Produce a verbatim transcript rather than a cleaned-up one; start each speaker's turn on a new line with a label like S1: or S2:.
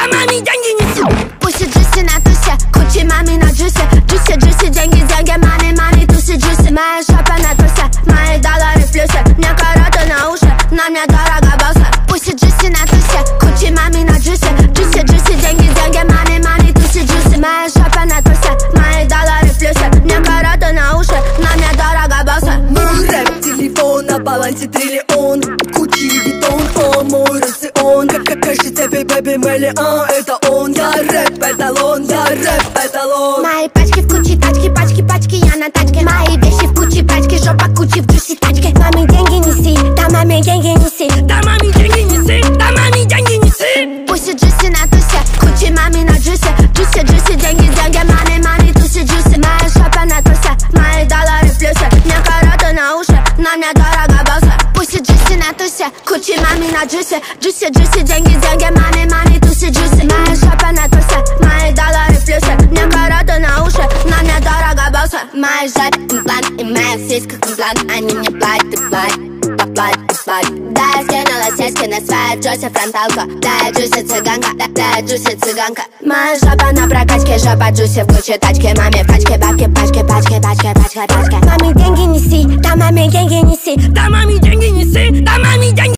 S1: да маме деньги неси.
S2: Пусть Джуси на тусе, кучи маме на Джуси. Джуси, Джуси, деньги, деньги, маме, маме, туси, Джуси. Моя жопа на тусе, мои доллары в плюсе. Мне караты на уши, на мне дорого босса. Пусть Джуси на тусе, кучи маме на Джуси. Джуси, Джуси, деньги, деньги, маме, маме, туси, Джуси. Моя жопа на тусе, мои доллары в плюсе. Мне караты на уши, на мне дорого босса.
S3: Мой рэп-телефон, на балансе триллион. Кучи витон, о, мой рацион. Как, как кажется, бэби, миллион. Это он, я рэп-эталон, я рэп-эталон.
S2: Мои пачки в куче, тачки, пачки, пачки, я на тачке. Мои вещи в куче, пачки, жопа кучи в Джуси тачке. Маме деньги неси, да маме деньги неси.
S1: Да маме деньги неси, да маме деньги неси.
S2: Пусть Джуси на тусе, кучи маме на Джуси. Джуси, Джуси, деньги, деньги, маме, маме, туси, Джуси. Моя жопа на тусе, мои доллары в плюсе. Мне караты на уши, на мне дорого босса. Пусть Джуси на тусе, кучи маме на Джуси. Джуси, Джуси, деньги, деньги, маме, маме, туси, Джуси. Моя жопа на тусе, мои доллары в плюсе. Мне караты на уши, на мне дорого босса. Моя жопа имплант, и моя сиська имплант. Они мне платят, и платят, да платят, и платят. Да, я скинула сиськи на свою Джуси фронталку. Да, я Джуси цыганка, да, да, я Джуси цыганка. Моя жопа на прокачке, жопа Джуси в куче тачки. Маме пачки, бабки, пачки, пачки, пачки, пачки, пачки. Маме деньги неси, да маме деньги неси.
S1: Да маме деньги неси, да маме деньги.